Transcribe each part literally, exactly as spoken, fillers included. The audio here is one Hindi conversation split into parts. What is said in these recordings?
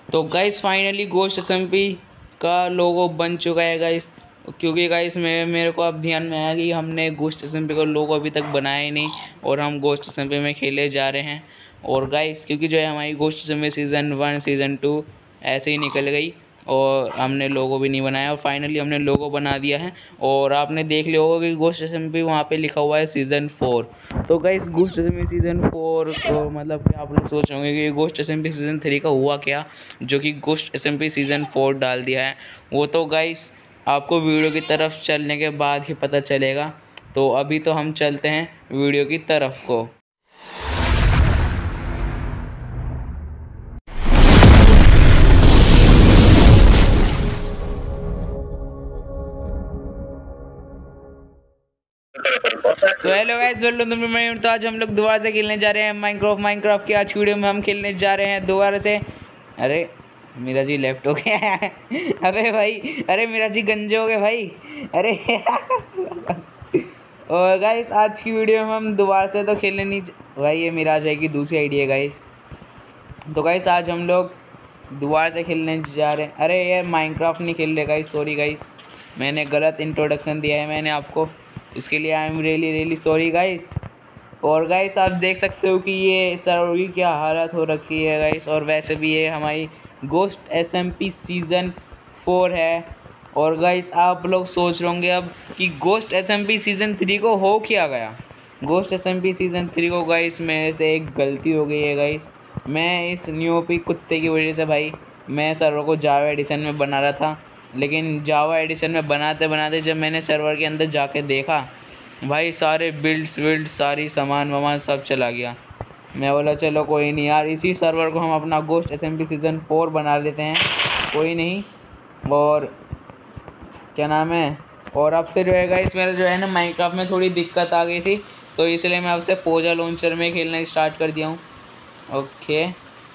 तो गाइस फाइनली गोस्ट एसएमपी का लोगो बन चुका है गाइस, क्योंकि गाइस मेरे मेरे को अब ध्यान में आया कि हमने गोस्ट एसएमपी का लोगो अभी तक बनाया ही नहीं और हम गोस्ट एसएमपी में खेले जा रहे हैं। और गाइस क्योंकि जो है हमारी ghost SMP season one season two ऐसे ही निकल गई और हमने लोगो भी नहीं बनाया और फाइनली हमने लोगो बना दिया है। और आपने देख लिया होगा कि गोस्ट एसएमपी वहाँ पे लिखा हुआ है सीज़न फोर। तो guys ghost SMP season four तो मतलब कि आप लोग सोच होंगे कि गोस्ट एसएमपी सीज़न थ्री का हुआ क्या, जो कि गोस्ट एसएमपी सीज़न फोर डाल दिया है। वो तो गाइस आपको वीडियो की तरफ चलने के बाद ही पता चलेगा। तो अभी तो हम चलते हैं वीडियो की तरफ को। तो hello guys, welcome to my YouTube. तो आज हम लोग दोबारा से खेलने जा रहे हैं माइनक्राफ्ट माइनक्राफ्ट की आज की वीडियो में हम खेलने जा रहे हैं दोबारा से। अरे मेरा जी लेफ्ट हो गया है अरे भाई, अरे मेरा जी गंजे हो गए भाई, अरे और गाइस आज की वीडियो में हम दोबारा से तो खेलने नहीं भाई, ये मेरा जो है कि दूसरी आईडी है गाइस। तो गाइस आज हम लोग दोबारा से खेलने जा रहे हैं। अरे यार माइनक्राफ्ट नहीं खेल रहे गाइस, सॉरी गाइस, मैंने गलत इंट्रोडक्शन दिया है मैंने आपको, इसके लिए I am really really sorry guys. और गाइस आप देख सकते हो कि ये सर्वर की क्या हालत हो रखी है गाइस। और वैसे भी ये हमारी गोस्ट एसएमपी सीज़न फोर है। और गाइस आप लोग सोच रहे होंगे अब कि गोस्ट एसएमपी सीज़न थ्री को हो क्या गया। गोस्ट एसएमपी सीज़न थ्री को गाइस मेरे से एक गलती हो गई है गाइस। मैं इस न्यूपी कुत्ते की वजह से भाई मैं सर्वर को जावा एडिशन में बना रहा था, लेकिन जावा एडिशन में बनाते बनाते जब मैंने सर्वर के अंदर जाके देखा भाई सारे बिल्ड्स विल्ड सारी सामान वामान सब चला गया। मैं बोला चलो कोई नहीं यार, इसी सर्वर को हम अपना गोस्ट एसएमपी सीज़न फोर बना लेते हैं, कोई नहीं। और क्या नाम है, और अब से जो है गाइस मेरा जो है ना माइनक्राफ्ट में थोड़ी दिक्कत आ गई थी, तो इसलिए मैं अब से पोजा लॉन्चर में खेलना स्टार्ट कर दिया हूँ। ओके,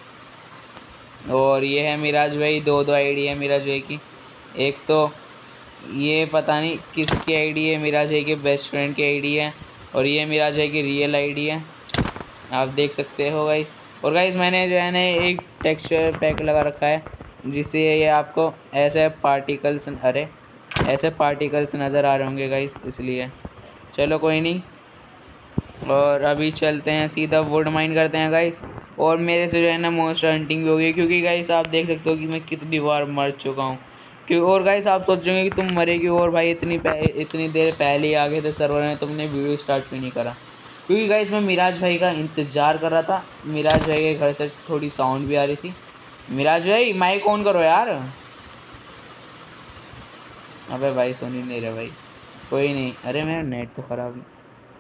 और ये है मिराज भाई, दो दो आईडी है मिराज भाई की। एक तो ये पता नहीं किसकी आईडी है, मिराज भाई के बेस्ट फ्रेंड की आईडी है, और ये मिराज भाई की रियल आईडी है, आप देख सकते हो गाइस। और गाइस मैंने जो है ना एक टेक्सचर पैक लगा रखा है जिससे ये आपको ऐसे पार्टिकल्स, अरे ऐसे पार्टिकल्स नज़र आ रहे होंगे गाइस, इसलिए चलो कोई नहीं। और अभी चलते हैं सीधा वुड माइन करते हैं गाइस। और मेरे से जो है ना मॉन्स्टर हंटिंग भी हो गई, क्योंकि गाइस आप देख सकते हो कि मैं कितनी बार मर चुका हूँ। क्यों और गाइस आप सोचोगे कि तुम मरे क्यों, और भाई इतनी इतनी देर पहले ही आ गए थे सर्वर में, तुमने वीडियो स्टार्ट क्यों नहीं करा। क्योंकि गाइस मैं मिराज भाई का इंतज़ार कर रहा था, मिराज भाई के घर से थोड़ी साउंड भी आ रही थी। मिराज भाई माइक ऑन करो यार। अबे भाई सुन ही नहीं रहे भाई, कोई नहीं। अरे मेरा नेट तो ख़राब है,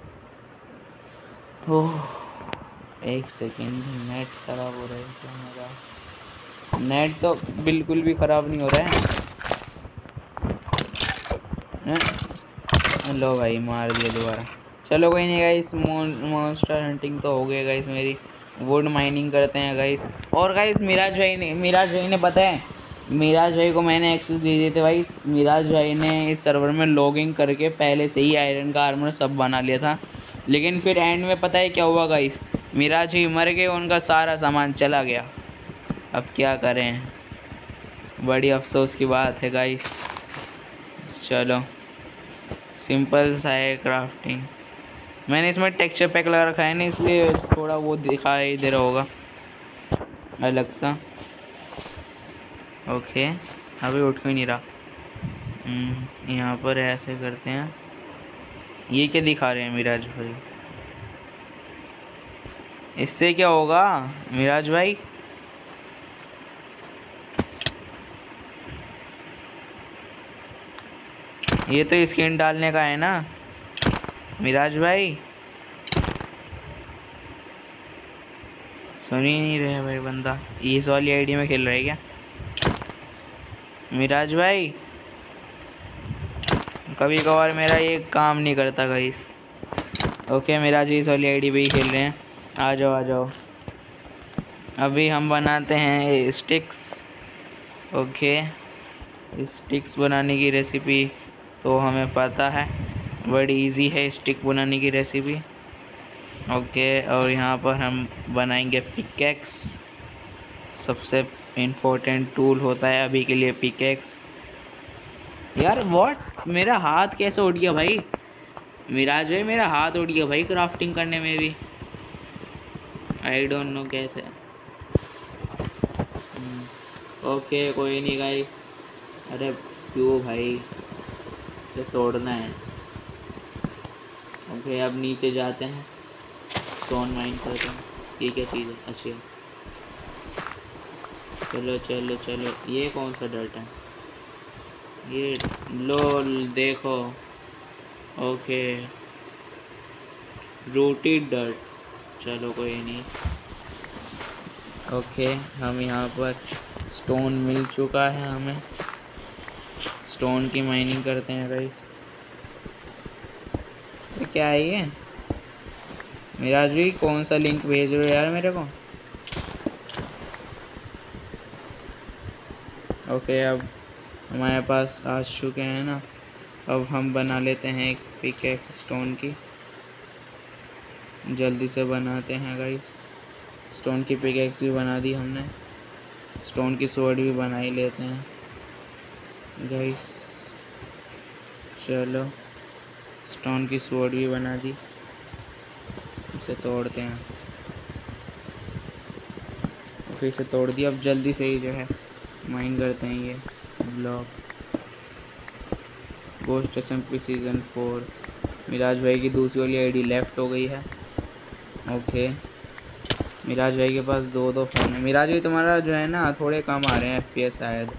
ओह एक सेकेंड, नेट ख़राब हो रहा है क्या मेरा? नेट तो बिल्कुल भी ख़राब नहीं हो रहा है, है? लो भाई मार दिया दोबारा। चलो कोई नहीं गाइस, मॉन्स्टर हंटिंग तो हो गया गाइस मेरी। वुड माइनिंग करते हैं गाइस। और गाइस मिराज भाई ने मिराज भाई ने पता है, मिराज भाई को मैंने एक्सेस दे दिए थे भाई। मिराज भाई ने इस सर्वर में लॉगिंग करके पहले से ही आयरन का आर्मर सब बना लिया था, लेकिन फिर एंड में पता है क्या हुआ गाइस, मिराज भाई मर गए, उनका सारा सामान चला गया। अब क्या करें, बड़ी अफसोस की बात है गाइस। चलो सिंपल सा है क्राफ्टिंग, मैंने इसमें टेक्सचर पैक लगा रखा है ना, इसलिए थोड़ा वो दिखाई दे रहा होगा अलग सा। ओके अभी उठ क्यों नहीं रहा, यहाँ पर ऐसे करते हैं। ये क्या दिखा रहे हैं मिराज भाई, इससे क्या होगा मिराज भाई? ये तो स्किन डालने का है ना मिराज भाई, सुन ही नहीं रहे भाई बंदा। इस वाली आईडी में खेल रहा है क्या मिराज भाई? कभी कभार मेरा ये काम नहीं करता गाइस। ओके मिराज भाई इस वाली आईडी पे ही खेल रहे हैं, आ जाओ आ जाओ। अभी हम बनाते हैं स्टिक्स। ओके स्टिक्स बनाने की रेसिपी तो हमें पता है, बड़ी इजी है स्टिक बनाने की रेसिपी। ओके और यहाँ पर हम बनाएंगे पिकेक्स, सबसे इम्पोर्टेंट टूल होता है अभी के लिए पिकेक्स। यार व्हाट, मेरा हाथ कैसे उठ गया भाई? मिराज भाई मेरा हाथ उठ गया भाई क्राफ्टिंग करने में भी। आई डोंट नो कैसे। ओके कोई नहीं गाइस। अरे क्यों भाई, इसे तोड़ना है। ओके अब नीचे जाते हैं, स्टोन माइन करते हैं। ये क्या चीज़ है? अच्छा चलो चलो चलो। ये कौन सा डर्ट है? ये लोल देखो। Okay rooted dirt. चलो कोई नहीं। ओके हम यहाँ पर स्टोन मिल चुका है हमें। स्टोन की माइनिंग करते हैं गाइस। ये क्या है ये? मिराज भी कौन सा लिंक भेज रहे हो यार मेरे को? ओके अब हमारे पास आ चुके हैं ना। अब हम बना लेते हैं एक पिकेक्स स्टोन की। जल्दी से बनाते हैं गाइस। स्टोन की पिकेक्स भी बना दी हमने। स्टोन की स्वॉर्ड भी बना ही लेते हैं गाइस। चलो स्टोन की स्वॉर्ड भी बना दी। इसे तोड़ते हैं। फिर से तोड़ दिया। अब जल्दी से ही जो है माइन करते हैं ये block. Ghost SMP season four. Miraj भाई की दूसरी वाली आईडी लेफ्ट हो गई है। ओके मिराज भाई के पास दो दो फ़ोन है। मिराज भाई तुम्हारा जो है ना थोड़े कम आ रहे हैं एफपीएस शायद।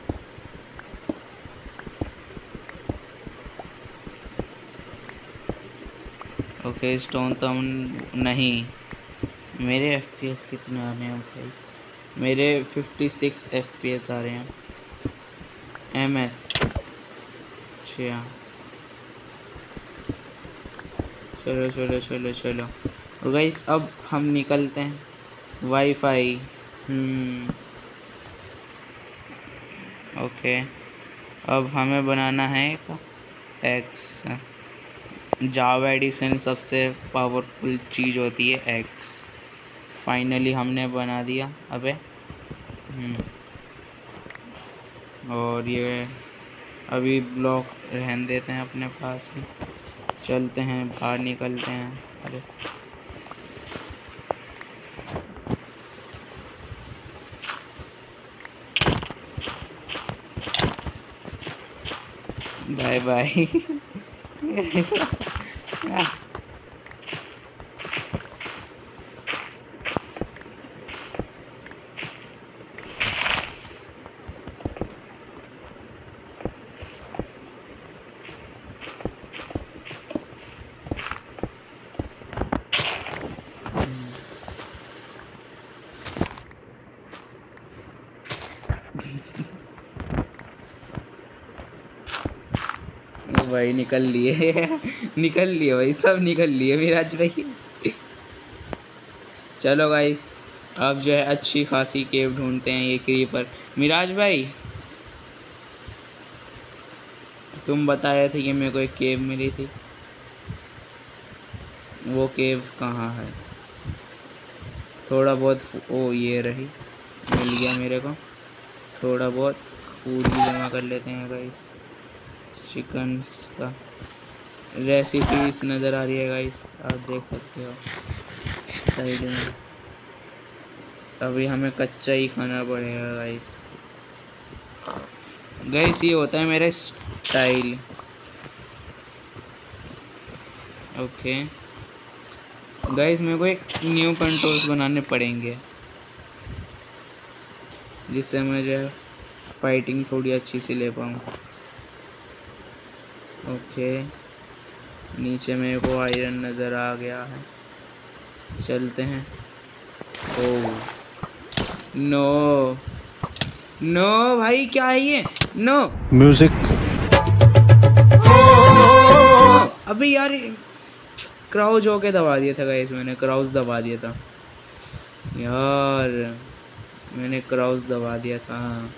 ओके स्टोन तो हम नहीं। मेरे एफपीएस कितने आ रहे हैं भाई? मेरे फिफ्टी सिक्स एफपीएस आ रहे हैं एमएस। अच्छा चलो चलो चलो चलो। और गाइस अब हम निकलते हैं। वाईफाई हम्म ओके अब हमें बनाना है एक एक्स। जावा एडिशन सबसे पावरफुल चीज़ होती है एक्स। फाइनली हमने बना दिया। अबे हम्म और ये अभी ब्लॉक रहने देते हैं अपने पास ही। चलते हैं बाहर निकलते हैं। अरे बाय बाय। भाई निकल लिए। निकल लिए भाई, सब निकल लिए मिराज भाई। चलो गाइस अब जो है अच्छी खासी केव ढूंढते हैं। ये क्रीपर मिराज भाई तुम बता रहे थे कि मेरे को एक केव मिली थी, वो केव कहाँ है? थोड़ा बहुत ओ ये रही, मिल गया मेरे को। थोड़ा बहुत फूड भी जमा कर लेते हैं गाइस। चिकन का रेसिपीज नज़र आ रही है गाइस, आप देख सकते हो साइड में। अभी हमें कच्चा ही खाना पड़ेगा गाइस। गाइस ये होता है मेरा स्टाइल। ओके गाइस मेरे को एक न्यू कंट्रोल्स बनाने पड़ेंगे जिससे मैं जो है फाइटिंग थोड़ी अच्छी सी ले पाऊँ। ओके नीचे मेरे को आयरन नज़र आ गया है। चलते हैं। ओह नो नो भाई क्या है ये? No music. अभी यार क्राउच होके दबा दिया था गाइस, मैंने क्राउच दबा दिया था यार, मैंने क्राउच दबा दिया था।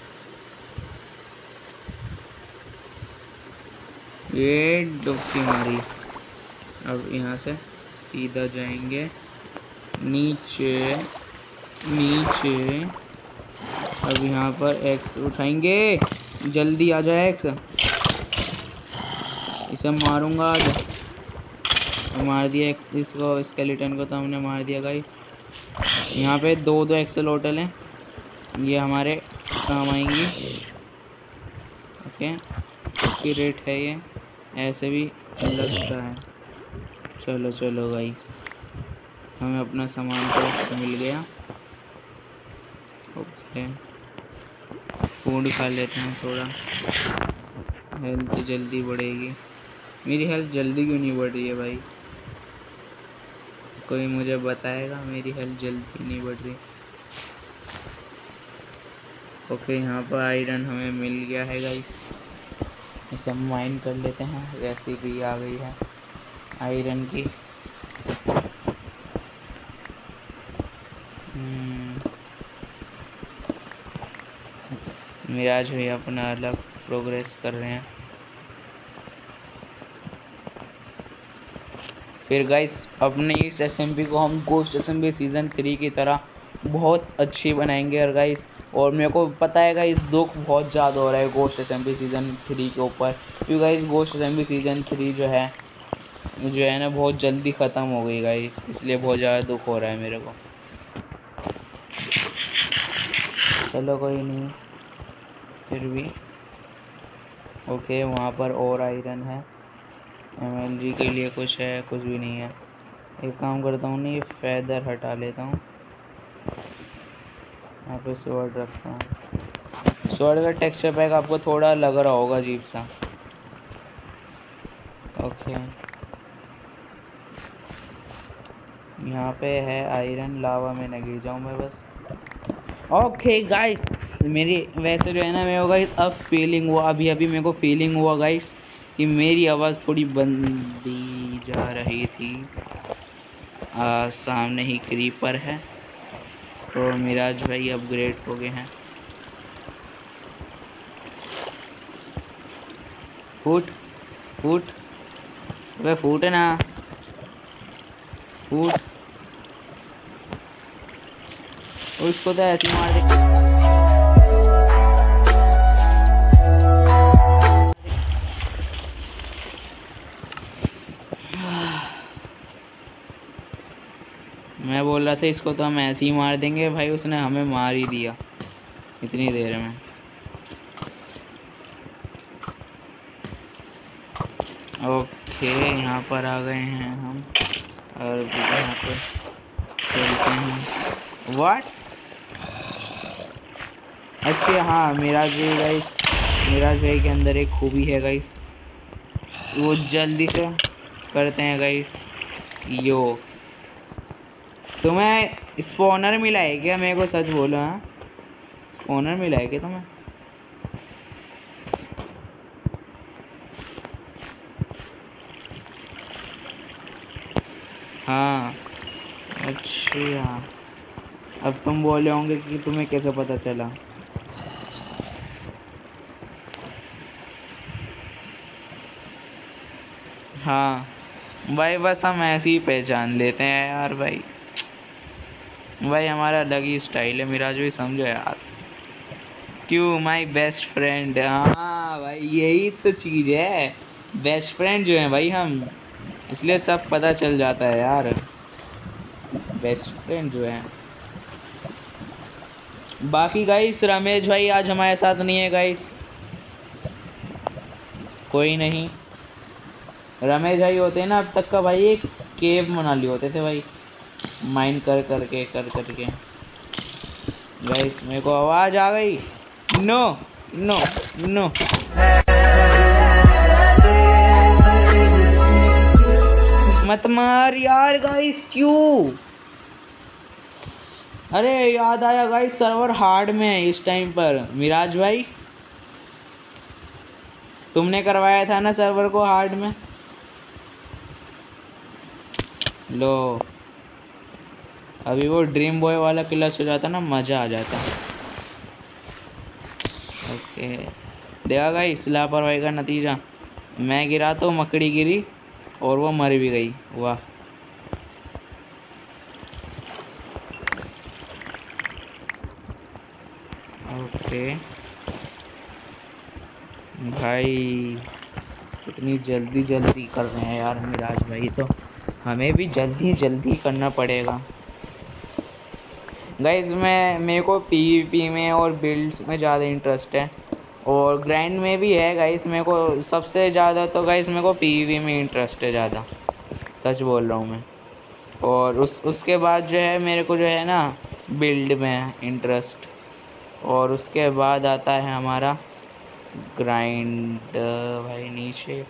ये डुबकी मारी। अब यहाँ से सीधा जाएंगे नीचे नीचे। अब यहाँ पर एक्स उठाएंगे, जल्दी आ जाए एक्स, इसे मारूंगा आज। मार दिया इसको, स्केलेटन को तो हमने मार दिया गाइस। यहाँ पे दो दो एक्सलोटल हैं, ये हमारे काम आएंगी। ओके, इसकी रेट है ये, ऐसे भी लगता है। चलो चलो गाइस, हमें अपना सामान तो मिल गया। ओके, फूड खा लेते हैं थोड़ा, हेल्थ जल्दी बढ़ेगी। मेरी हेल्थ जल्दी क्यों नहीं बढ़ रही है भाई? कोई मुझे बताएगा मेरी हेल्थ जल्दी नहीं बढ़ रही? ओके, यहाँ पर आयरन हमें मिल गया है गाइस, इसे हम माइन कर लेते हैं। रेसिपी आ गई है आयरन की। मिराज भी अपना अलग प्रोग्रेस कर रहे हैं। फिर गाइस अपने इस एसएमपी को हम गोस्ट एसएमपी सीज़न थ्री की तरह बहुत अच्छी बनाएंगे। और गाइस, और मेरे को पता है गाइस दुख बहुत ज़्यादा हो रहा है गोस्ट एसएमपी सीज़न थ्री के ऊपर, क्योंकि guys ghost SMP season three जो है जो है ना बहुत जल्दी ख़त्म हो गई गाइस, इसलिए बहुत ज़्यादा दुख हो रहा है मेरे को। चलो कोई नहीं, फिर भी ओके। वहाँ पर और आयरन है, एमएलजी के लिए कुछ है, कुछ भी नहीं है। एक काम करता हूँ, नहीं फेदर हटा लेता हूँ, यहाँ पे स्वॉर्ड रखता हूँ। स्वॉर्ड का टेक्सचर पैक आपको थोड़ा लग रहा होगा अजीब सा। ओके, यहाँ पे है आयरन, लावा में न गिर जाऊँ मैं बस। ओके गाइस, मेरी वैसे जो है ना, मेरे को गाइस अब फीलिंग हुआ, अभी अभी मेरे को फीलिंग हुआ गाइस कि मेरी आवाज़ थोड़ी बंदी जा रही थी। आ, सामने ही क्रीपर है, तो मिराज भाई अपग्रेड हो गए हैं। फूट फूट वे फूट है ना, फूट उसको तो ऐसे मार दे। मैं बोल रहा था इसको तो हम ऐसे ही मार देंगे, भाई उसने हमें मार ही दिया इतनी देर में। ओके, यहाँ पर आ गए हैं हम, और यहाँ पे चलते हैं। व्हाट? अच्छा हाँ, मिराज भाई गाइस, मिराज भाई के अंदर एक खूबी है गाइस, वो जल्दी से करते हैं गाइस। यो, तुम्हें स्पॉनर मिला है क्या? मेरे को सच बोलो, हाँ स्पॉनर मिला है क्या तुम्हें? हाँ अच्छा, अब तुम बोले होंगे कि तुम्हें कैसे पता चला। हाँ भाई, बस हम ऐसे ही पहचान लेते हैं यार भाई, भाई हमारा अलग ही स्टाइल है। मिराज भी समझो यार, क्यों माई बेस्ट फ्रेंड। हाँ भाई, यही तो चीज़ है, बेस्ट फ्रेंड जो है भाई हम, इसलिए सब पता चल जाता है यार, बेस्ट फ्रेंड जो है। बाकी गाइस रमेश भाई आज हमारे साथ नहीं है गाइस, कोई नहीं। रमेश भाई होते हैं ना अब तक का भाई, एक केव बना लिए होते थे भाई, माइन कर करके कर करके। गाइस मेरे को आवाज़ आ गई, नो नो नो। मत मार यार गाइस, क्यों? अरे याद आया गाइस, सर्वर हार्ड में है इस टाइम पर। मिराज भाई तुमने करवाया था ना सर्वर को हार्ड में, लो अभी वो ड्रीम बॉय वाला क्लच हो जाता ना, मज़ा आ जाता। ओके, देखा गाइस लापरवाही का नतीजा, मैं गिरा तो मकड़ी गिरी और वो मर भी गई। वाह, ओके भाई, इतनी जल्दी जल्दी कर रहे हैं यार मिराज भाई, तो हमें भी जल्दी जल्दी करना पड़ेगा गाइस। मैं मेरे को पीवीपी में और बिल्ड्स में ज़्यादा इंटरेस्ट है, और ग्राइंड में भी है गाइस। मेरे को सबसे ज़्यादा तो गाइस मेरे को पीवीपी में इंटरेस्ट है ज़्यादा, सच बोल रहा हूँ मैं। और उस उसके बाद जो है मेरे को जो है ना बिल्ड में इंटरेस्ट, और उसके बाद आता है हमारा ग्राइंड। भाई नीचे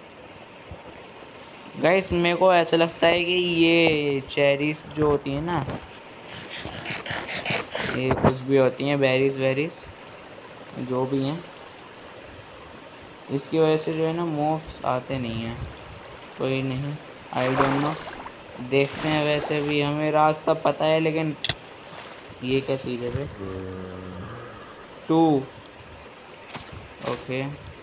गाइस मेरे को ऐसा लगता है कि ये चेरीज जो होती है ना, ये कुछ भी होती हैं, बेरीज वेरीज जो भी हैं, इसकी वजह से जो है ना मोब्स आते नहीं हैं। कोई नहीं, आई डोंट नो, देखते हैं। वैसे भी हमें रास्ता पता है, लेकिन ये क्या चीज़ है बे? टू ओके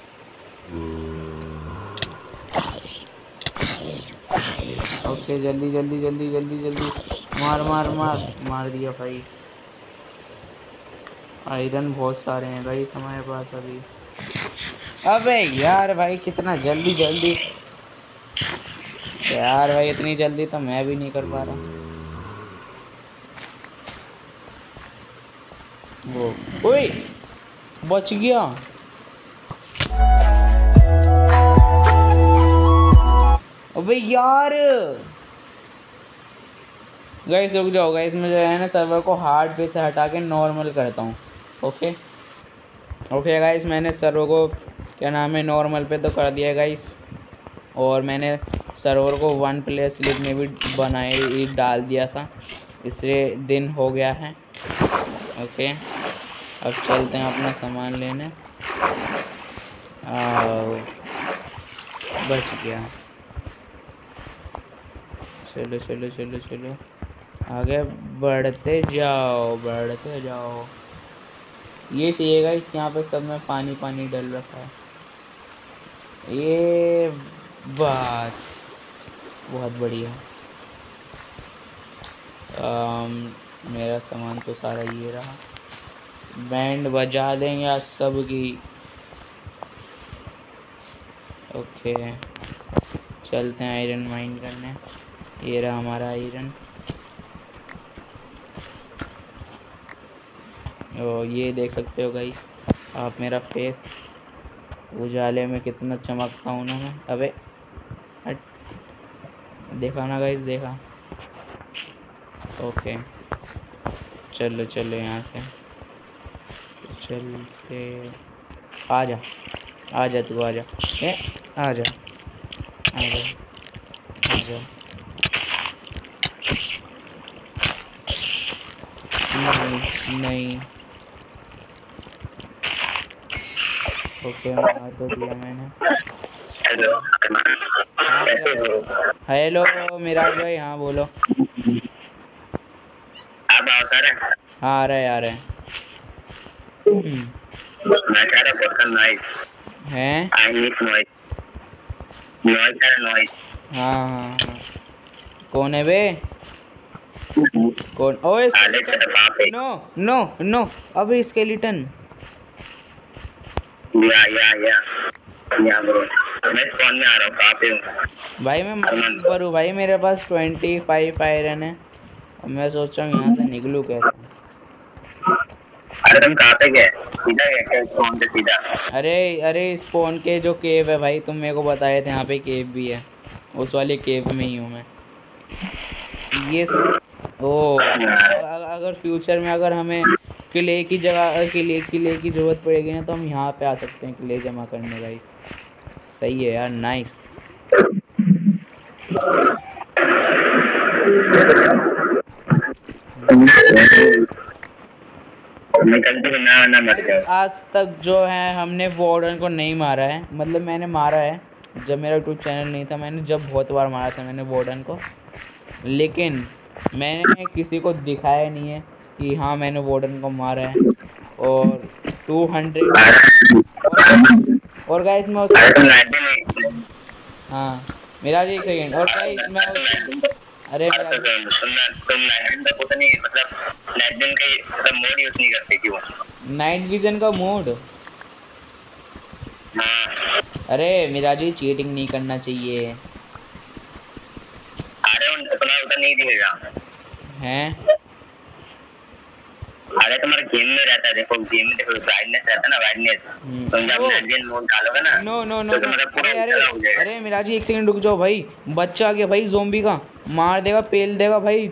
ओके, जल्दी जल्दी जल्दी जल्दी जल्दी मार मार मार मार दिया भाई। आयरन बहुत सारे हैं भाई हमारे पास अभी। अबे यार भाई कितना जल्दी जल्दी, यार भाई इतनी जल्दी तो मैं भी नहीं कर पा रहा। वो ओए बच गया। अबे यार गाइस रुक जाओ गाइस, मैं जो है ना सर्वर को हार्ड पे से हटा के नॉर्मल करता हूँ। ओके ओके गाइस, मैंने सर्वर को क्या नाम है नॉर्मल पे तो कर दिया गाइस, और मैंने सर्वर को वन प्लेयर स्लिप में भी बनाए डाल दिया था, इसलिए दिन हो गया है। ओके अब चलते हैं अपना सामान लेने। आओ बच गया, चलो चलो चलो चलो आगे बढ़ते जाओ बढ़ते जाओ। ये सही है इस यहाँ पे सब में पानी पानी डल रखा है, ये बात बहुत बढ़िया। आम, मेरा सामान तो सारा ये रहा, बैंड बजा देंगे आज सबकी। ओके चलते हैं आयरन माइन करने। ये रहा हमारा आयरन। ओ ये देख सकते हो गाइस आप मेरा फेस, उजाले में कितना चमकता हूँ ना मैं। अबे हट, देखा ना गाइस, देखा। ओके चलो चलो यहाँ से चलते, आ जा आ जा तू, आ जा ए आ जा आ जा आ जा। नहीं नहीं ओके मार तो दिया मैंने। हेलो मिराज भाई, हाँ बोलो। आप आ रहे हैं? हाँ आ रहे आ रहे मैं कह रहा पर्सन नॉइस हैं। आई नीड नॉइस नॉइस है नॉइस। हाँ हाँ हाँ कौन है बे? कौन? ओए नो नो नो, अबे स्केलेटन। या या या या ब्रो, मैं स्पॉन में आ रहा हूँ। कहाँ पे हूँ भाई? मैं माइन पर हूँ भाई, मेरे पास ट्वेंटी फाइव आयरन है, और मैं सोच रहा हूँ यहाँ से निकलूँ कैसे। अरे तुम कहाँ पे गए? सीधा गए स्पॉन से सीधा? अरे अरे स्पॉन के जो केव है भाई, तुम मेरे को बताए थे यहाँ पे केव भी है, उस वाले केव में ही हूँ मैं। ये ओ अगर फ्यूचर में अगर हमें किले की जगह किले किले की जरूरत पड़ेगी ना, तो हम यहाँ पे आ सकते हैं किले जमा करने भाई। सही है यार, नाइस। ना ना मत जाओ। आज तक जो है हमने वार्डन को नहीं मारा है, मतलब मैंने मारा है जब मेरा यूट्यूब चैनल नहीं था, मैंने जब बहुत बार मारा था मैंने वार्डन को, लेकिन मैंने किसी को दिखाया नहीं है कि हाँ मैंने वार्डन को मारा है। और टू हंड्रेड और गाइस मैं उस... हाँ मेरा जी एक सेकेंड। और गाइस मैं उस... अरे तुम तुम नाइनटीन का पता नहीं, मतलब नाइनटीन का मतलब मोड यूज नहीं करते क्यों? नाइट विजन का मोड। हाँ। अरे मेरा जी चीटिंग नहीं करना चाहिए। अरे उन तुम्हारा उधर नहीं दिखेगा। हैं? अरे तुम्हारे गेम में रहता है, देखो गेम में देखो ब्राइटनेस रहता है ना, ब्राइटनेस। तुम जब नाइट विजन मोड डालोगे ना नो नो नो तो तुम्हारा पूरा अरे अरे उजाला हो जाएगा। अरे मेरा जी एक सेकंड रुक जाओ भाई। बच्चा आ गया भाई ज़ोंबी का, मार देगा पेल देगा भाई।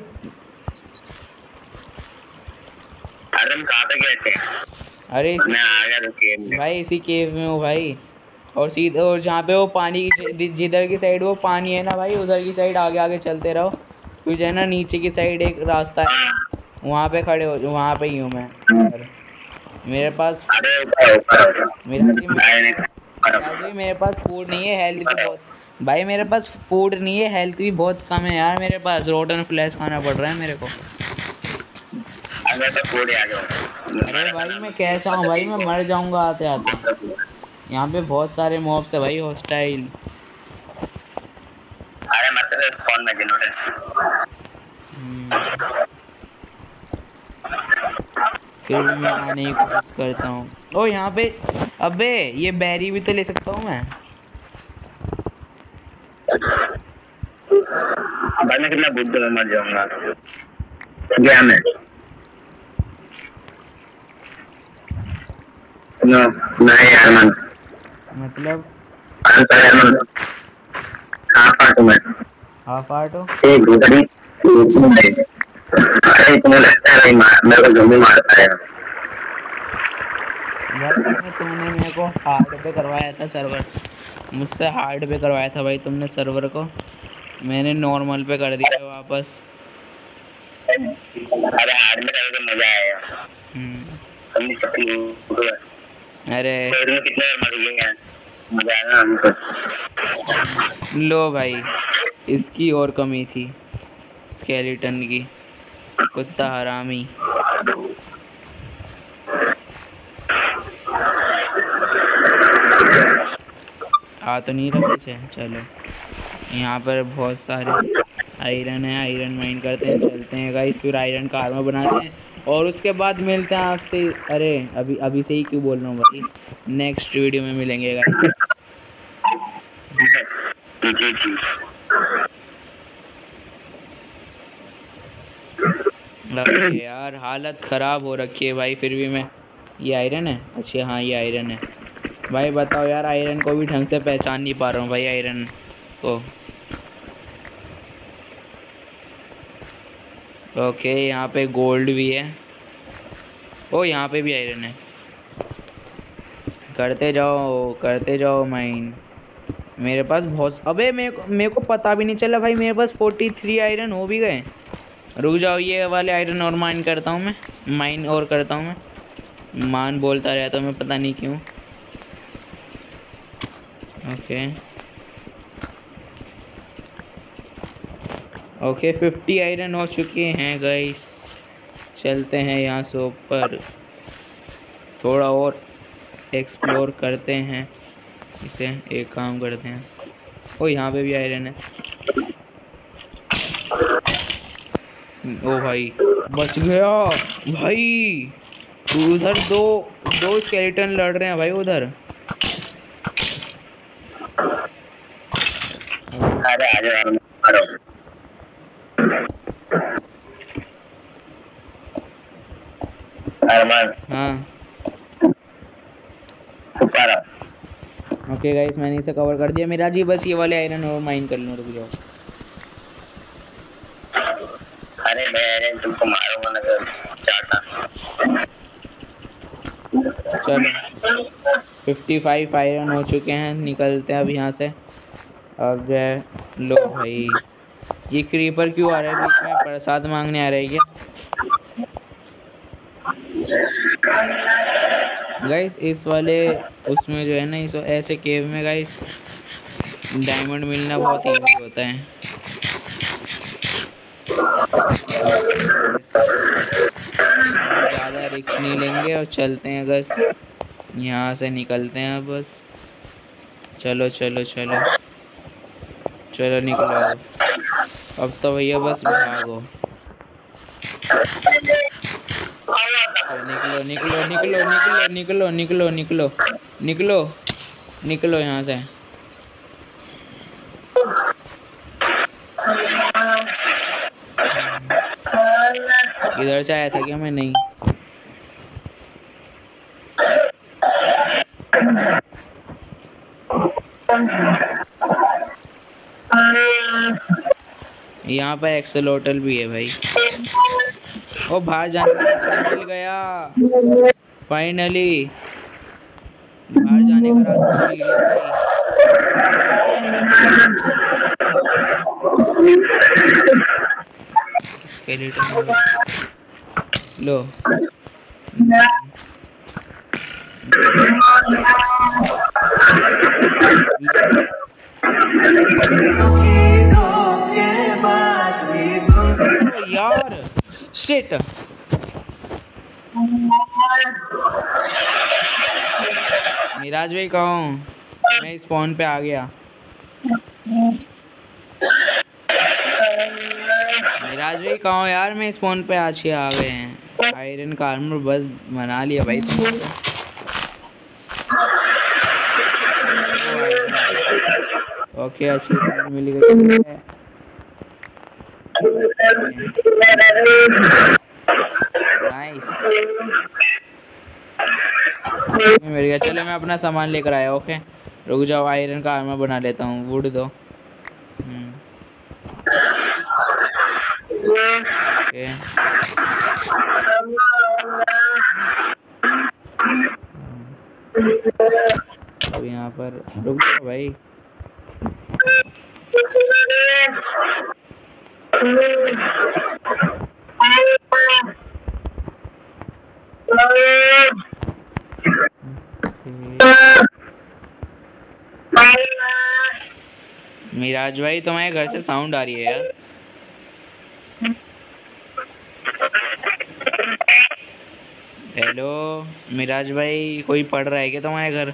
अरे तुम कहाँ पे गए थे? अरे मैं आ गया तो गेम में। भाई इसी केव में हूँ भाई। और सीधे और जहाँ पे वो पानी की जिधर की साइड वो पानी है ना भाई, उधर की साइड आगे आगे चलते रहो। कुछ है ना नीचे की साइड एक रास्ता है, वहाँ पे खड़े हो, वहाँ पे ही हूँ मैं। मेरे पास अरे ऊपर ऊपर मेरा जी मेरे, मेरे पास फूड नहीं है, हेल्थ भी बहुत भाई मेरे पास फूड नहीं है, हेल्थ भी बहुत कम है यार मेरे पास। रोटन फ्लैश खाना पड़ रहा है मेरे को। अरे तो फूड आ गया। अरे भाई मैं कैसा हूँ भाई, मैं मर जाऊंगा आते आते। यहाँ पे बहुत सारे मॉब्स है भाई हॉस्टाइल। अरे मतलब कौन में जिन्होंने फिर भी मैं आने की कोशिश करता हूँ। ओ यहाँ पे, अबे ये बैरी भी तो ले सकता हूँ मैं। भाई मैं कितना बुद्ध में मर जाऊंगा गया मैं। नो नहीं यार मन मतलब हाफ आर्ट में हाफ आर्ट हो? एक गुदड़ी अरे तुम्हें लगता है मेरे को ज़ोंबी मारता है यार तुमने मेरे को हार्ड पे करवाया था सर्वर, मुझसे हार्ड पे करवाया था भाई तुमने सर्वर को, मैंने नॉर्मल पे कर दिया वापस। अरे हार्ड में करके मजा आएगा। समझ सकती हो? अरे कितने मर गए हैं, मजा आएगा हमको। लो भाई इसकी और कमी थी स्केलेटन की, कुत्ता हरामी। आ तो नहीं रहा पीछे। चलो यहाँ पर बहुत सारे आयरन है, आयरन माइन करते हैं, चलते हैं गाइस, फिर आयरन का आर्मर बनाते हैं और उसके बाद मिलते हैं आपसे। अरे अभी अभी से ही क्यों बोल रहा हूँ भाई, नेक्स्ट वीडियो में मिलेंगे गाइस। यार हालत ख़राब हो रखी है भाई, फिर भी मैं, ये आयरन है? अच्छा हाँ ये आयरन है भाई। बताओ यार, आयरन को भी ढंग से पहचान नहीं पा रहा हूँ भाई आयरन को। ओके यहाँ पे गोल्ड भी है। ओ यहाँ पे भी आयरन है। करते जाओ करते जाओ माइन। मेरे पास बहुत, अबे मेरे को मेरे को पता भी नहीं चला भाई, मेरे पास फोर्टी थ्री आयरन हो भी गए। रुक जाओ, ये वाले आयरन और माइन करता हूँ मैं, माइन और करता हूँ मैं। मान बोलता रहता हूँ मैं, पता नहीं क्यों। ओके ओके फिफ्टी आयरन हो चुके हैं गाइस। चलते हैं यहाँ से ऊपर, थोड़ा और एक्सप्लोर करते हैं इसे। एक काम करते हैं, ओ यहाँ पे भी आयरन है। ओ भाई बच गया भाई। उधर दो दो स्केलेटन लड़ रहे हैं भाई उधर। अरे आ जाओ मारो। अरमान हाँ ऊपर ओके गाइस, मैंने इसे कवर कर दिया। मेरा जी बस ये वाले आयरन और माइन कर लूँ, रुक जाओ। अरे मैं आयरन तुमको मारूंगा ना चाहता। चलो फिफ्टी फाइव आयरन हो चुके हैं, निकलते हैं अब यहाँ से। अब जो है, लो भाई ये क्रीपर क्यों आ रहा है बीच में, प्रसाद मांगने आ रहा है क्या गाइस? इस वाले उसमें जो है ना, इस ऐसे केव में गाइस डायमंड मिलना बहुत इजी होता है। ज़्यादा रिस्क नहीं लेंगे और चलते हैं बस, यहाँ से निकलते हैं बस। चलो चलो चलो चलो निकलो अब तो भैया, बस भागो। निकलो निकलो निकलो निकलो निकलो निकलो निकलो निकलो निकलो यहाँ से। इधर से आया था क्या मैं? नहीं। यहाँ पर एक्सेलोटल भी है भाई। ओ बाहर जाने का रास्ता मिल गया फाइनली। बाहर जाने का रास्ता मिल गया भाई। लो यार शिट। मिराज भाई कहाँ हूँ मैं? स्पॉन पे आ गया। मिराज भाई कहाँ हो यार? मैं स्पॉन पे आज के आ गए हैं। आयरन का आर्मर बस बना लिया भाई तुमने। ओके अच्छी मिल गई है। नाइस मिल गया। चलो मैं अपना सामान लेकर आया। ओके रुक जाओ, आयरन का आर्मर बना लेता हूँ। वुड दो। ओके अब यहाँ पर रुक जाओ भाई। मिराज भाई तुम्हारे घर से साउंड आ रही है यार। हेलो मिराज भाई, कोई पढ़ रहा है क्या तुम्हारे घर?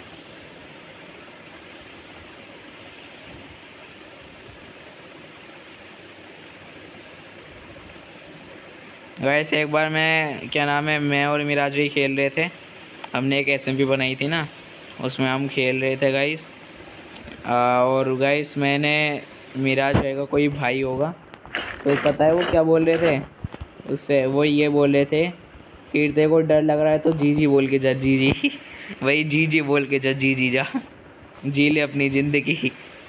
वैसे एक बार मैं क्या नाम है मैं और मिराज भाई खेल रहे थे। हमने एक एसएमपी बनाई थी ना, उसमें हम खेल रहे थे गाइस। और गाइस मैंने मिराज भाई का कोई भाई होगा तो पता है वो क्या बोल रहे थे उससे? वो ये बोल रहे थे कि तेरे को डर लग रहा है तो जी जी बोल के जा। जी जी वही जी जी बोल के जा। जी जी जा, जी ले अपनी जिंदगी।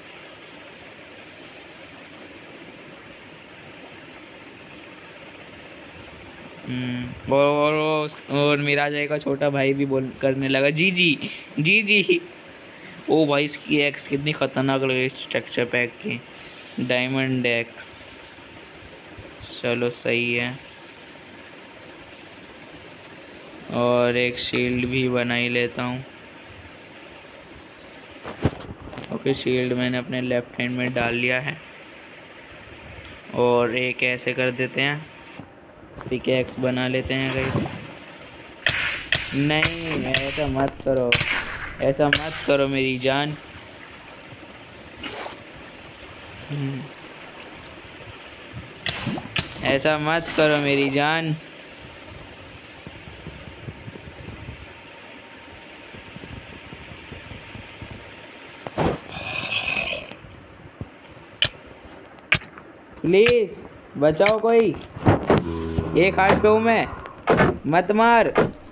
हम्म और और, और मिराज भाई का छोटा भाई भी बोल करने लगा जी जी जी जी। ओ भाई इसकी एक्स कितनी खतरनाक लग रही है स्ट्रक्चर पैक की। डायमंड एक्स, चलो सही है। और एक शील्ड भी बना ही लेता हूँ। ओके शील्ड मैंने अपने लेफ्ट हैंड में डाल लिया है। और एक ऐसे कर देते हैं, पिकैक्स बना लेते हैं गाइस। नहीं ऐसा मत करो, ऐसा मत करो मेरी जान। ऐसा मत करो मेरी जान। प्लीज बचाओ कोई। एक हाथ पे हूँ मैं, मत मार।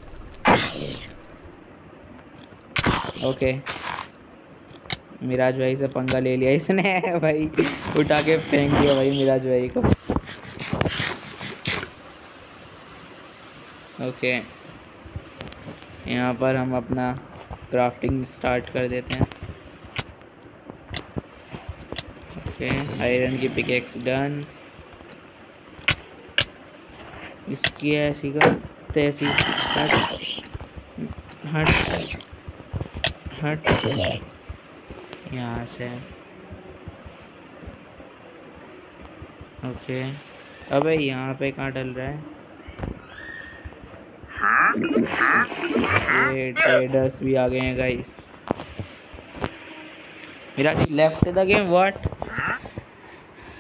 ओके मिराज भाई से पंगा ले लिया इसने भाई, उठा के फेंक दिया भाई मिराज भाई को। ओके यहाँ पर हम अपना क्राफ्टिंग स्टार्ट कर देते हैं। ओके आयरन की पिकेक्स डन। इसकी ऐसी का तैसी हट हट हट यहाँ से। ओके अबे यहाँ पे कहाँ डल रहा है? ये ट्रेडर्स भी आ गए हैं guys. Miraj left the game what?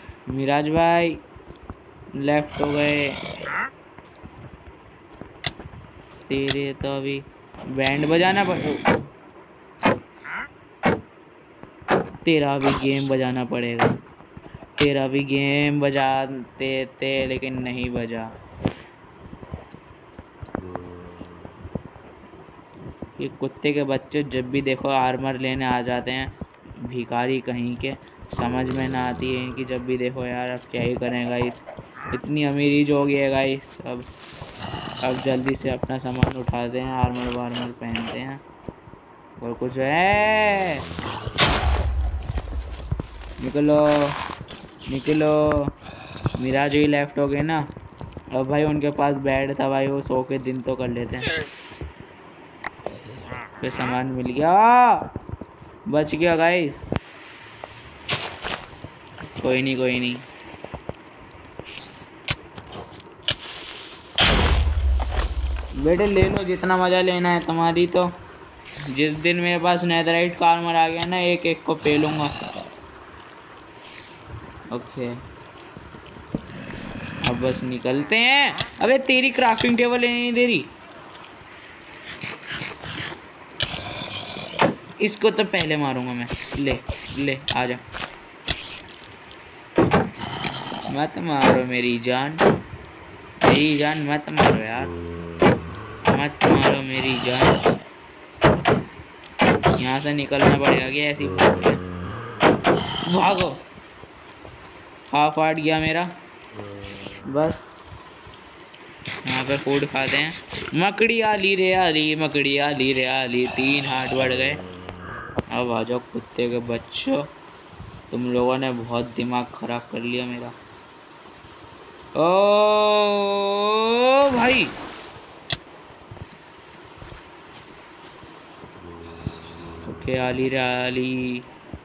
Miraj भाई लेफ्ट हो गए। तेरे तो अभी बैंड बजाना पड़ेगा, तेरा भी गेम बजाना पड़ेगा। तेरा भी गेम बजाते थे लेकिन नहीं बजा। ये कुत्ते के बच्चे जब भी देखो आर्मर लेने आ जाते हैं, भिखारी कहीं के। समझ में ना आती है इनकी, जब भी देखो यार। अब क्या ही करें गाइस, इतनी अमीरी जो हो गई है गाइस। अब अब जल्दी से अपना सामान उठाते हैं, आर्मर वार्मर पहनते हैं और कुछ है। निकलो निकलो, मिराज ही लेफ्ट हो गए ना। अब भाई उनके पास बेड था भाई, वो सो के दिन तो कर लेते हैं। फिर सामान मिल गया, बच गया गाइस। कोई नहीं कोई नहीं। बेटे ले लो जितना मजा लेना है तुम्हारी। तो जिस दिन मेरे पास नेदराइट का आर्मर आ गया ना, एक एक को पेलूंगा। ओके अब बस निकलते हैं। अबे तेरी क्राफ्टिंग टेबल लेने नहीं दे रही। इसको तो पहले मारूंगा मैं। ले ले आजा। मत मारो मेरी जान, मेरी जान मत मारो यार, मत मारो मेरी जान। यहाँ से निकलना पड़ेगा क्या ऐसी? भागो। हाफ हार्ट गया मेरा। बस यहाँ पे फूड खाते हैं। मकड़ी आली रे आली, मकड़ी आली रे आली, तीन हार्ट बढ़ गए। अब आ जाओ कुत्ते के बच्चों, तुम लोगों ने बहुत दिमाग खराब कर लिया मेरा। ओ भाई ओके आली रे आली,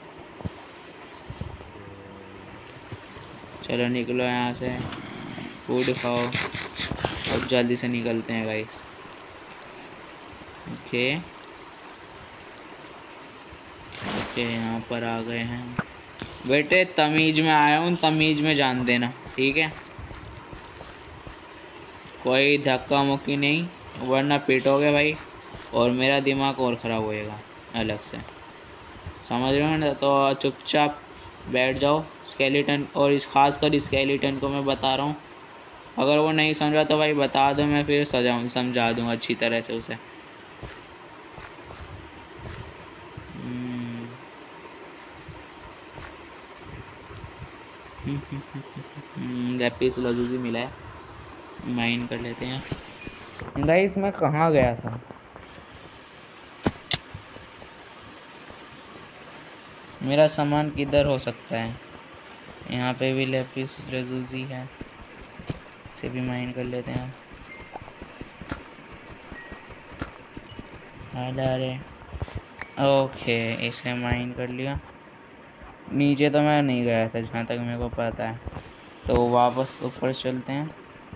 चलो निकलो यहाँ से, फूड खाओ। अब जल्दी से निकलते हैं गाइस। ओके ओके यहाँ पर आ गए हैं। बेटे तमीज में आया हूँ, तमीज में जान देना, ठीक है? कोई धक्का मुक्की नहीं, वरना पिटोगे भाई और मेरा दिमाग और ख़राब होएगा अलग से, समझ रहे हो ना? तो चुपचाप बैठ जाओ। स्केलेटन, और इस खास कर स्केलेटन को मैं बता रहा हूँ, अगर वो नहीं समझा तो भाई बता दो, मैं फिर सजाऊँ समझा दूँगा अच्छी तरह से उसे। लैपिस लाजुली मिला है, माइन कर लेते हैं। गाइस मैं कहाँ गया था? मेरा सामान किधर हो सकता है? यहाँ पे भी लैपिस लाजुली है, इसे भी माइन कर लेते हैं। अरे ओके इसे माइन कर लिया। नीचे तो मैं नहीं गया था जहाँ तक मेरे को पता है, तो वापस ऊपर चलते हैं।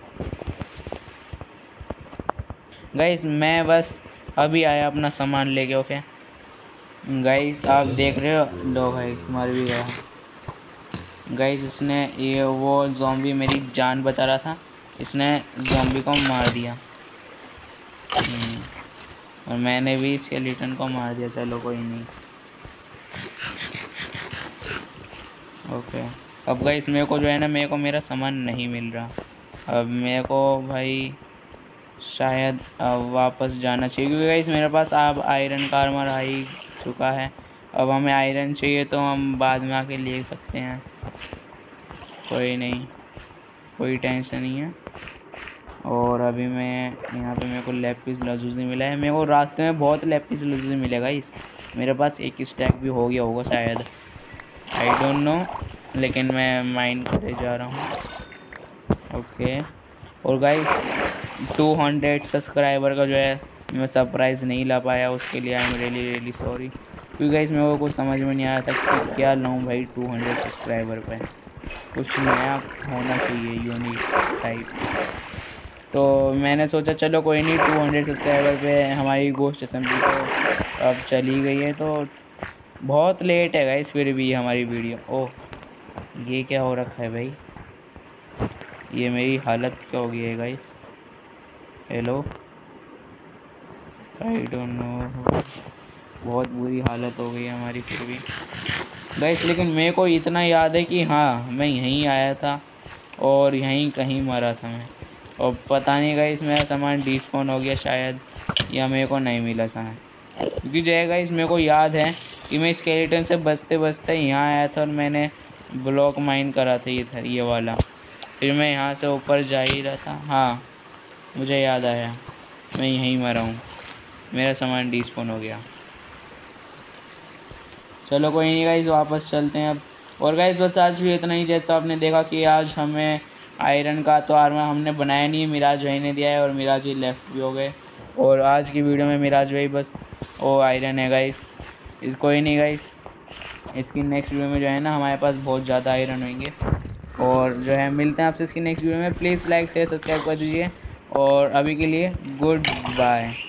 गाइस मैं बस अभी आया अपना सामान लेके। ओके गाइस आप देख रहे हो, लो गाइस मर भी गया। गाइस इसने ये वो ज़ॉम्बी मेरी जान बचा रहा था, इसने ज़ॉम्बी को मार दिया और मैंने भी स्केलेटन को मार दिया। चलो कोई नहीं। ओके अब गाइस मेरे को जो है ना, मेरे को मेरा सामान नहीं मिल रहा। अब मेरे को भाई शायद अब वापस जाना चाहिए, क्योंकि गाइस मेरे पास अब आयरन का आर्मर आ ही चुका है। अब हमें आयरन चाहिए तो हम बाद में आके ले सकते हैं, कोई नहीं, कोई टेंशन नहीं है। और अभी मैं यहाँ पे मेरे को लैपिस लाजुली मिला है। मेरे को रास्ते में बहुत लैपिस लाजुली मिलेगा। इस मेरे पास एक स्टैक भी हो गया होगा शायद, आई डोंट नो, लेकिन मैं माइन करे जा रहा हूँ। ओके और गाइस टू हंड्रेड सब्सक्राइबर का जो है मैं सरप्राइज़ नहीं ला पाया, उसके लिए I am really really sorry. क्योंकि गाइस मेरे को कुछ समझ में नहीं आया था कि क्या लूँ भाई टू हंड्रेड सब्सक्राइबर पे। कुछ नया होना चाहिए, यूनिक टाइप। तो मैंने सोचा चलो कोई नहीं, टू हंड्रेड सब्सक्राइबर पे हमारी गोश्त असेंबली तो अब चली गई है, तो बहुत लेट है गाइस फिर भी हमारी वीडियो। ओह ये क्या हो रखा है भाई, ये मेरी हालत क्या हो गई है guys? Hello I don't know, बहुत बुरी हालत हो गई हमारी फिर भी गाइस। लेकिन मेरे को इतना याद है कि हाँ मैं यहीं आया था और यहीं कहीं मरा था मैं, और पता नहीं गाइस मेरा सामान डिस्पॉन हो गया शायद, या मेरे को नहीं मिला सामान। क्योंकि जो है गाइस मेरे को याद है कि मैं स्केलेटन से बचते बचते यहाँ आया था और मैंने ब्लॉक माइन करा था ये था ये वाला, फिर मैं यहाँ से ऊपर जा ही रहा था। हाँ मुझे याद आया, मैं यहीं मरा हूँ, मेरा सामान डिस्पॉन हो गया। चलो कोई नहीं गाइस, वापस चलते हैं अब। और गाइस बस आज भी इतना ही। जैसा आपने देखा कि आज हमें आयरन का तो आर्मर हमने बनाया नहीं है, मिराज भाई ने दिया है, और मिराज ही लेफ्ट भी हो गए। और आज की वीडियो में मिराज भाई बस ओ आयरन है गाइस, इस कोई नहीं गाइस, इसकी नेक्स्ट वीडियो में जो है ना हमारे पास बहुत ज़्यादा आयरन होंगे। और जो है मिलते हैं आपसे इसकी नेक्स्ट वीडियो में। प्लीज़ लाइक शेयर सब्सक्राइब कर दीजिए, और अभी के लिए गुड बाय।